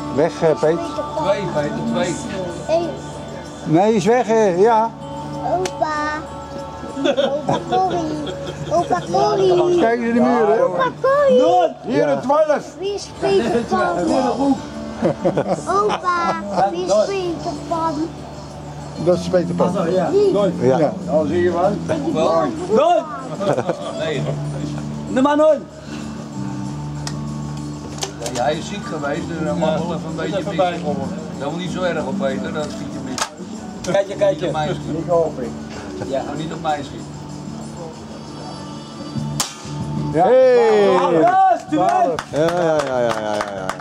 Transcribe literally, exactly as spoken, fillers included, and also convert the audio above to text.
Weg, uh, Peet. Twee, Peter, twee. Eén. Nee, is weg, uh, ja. Opa. Opa Corrie. Opa Corrie. Kijk eens in de muur, hè. Opa Corrie. Hier een twaalf. Wie is Peter Pan? Opa. Wie is Peter Pan? Dat is Peter Pan. Ja. Nooit. Ja. Ja. Al zie je wat? Wel. Nooit! Nee. Nummer nul! Ja, hij is ziek geweest, dus hij mag wel even een beetje missen. Dat is niet zo erg op Peter, dat schiet je mis. Kijk je, kijk Niet op je. mij schieten. Niet geholpen. Ja, maar niet op mij schieten. Hey! Applaus, Stuart! Ja, ja, ja, ja, ja, ja.